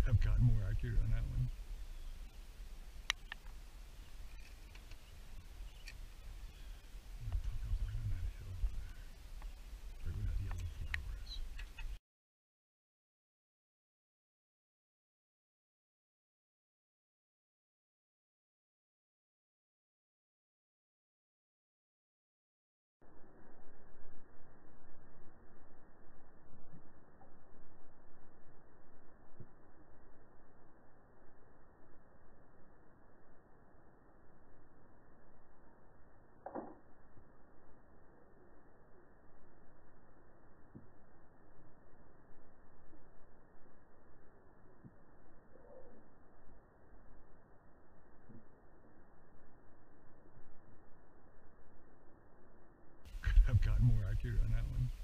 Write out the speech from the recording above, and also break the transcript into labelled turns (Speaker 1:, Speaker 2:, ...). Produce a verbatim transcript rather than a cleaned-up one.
Speaker 1: have gotten more accurate on that one. I'm gonna tuck up right on that hill there, right where that yellow flower is. Have gotten more accurate on that one.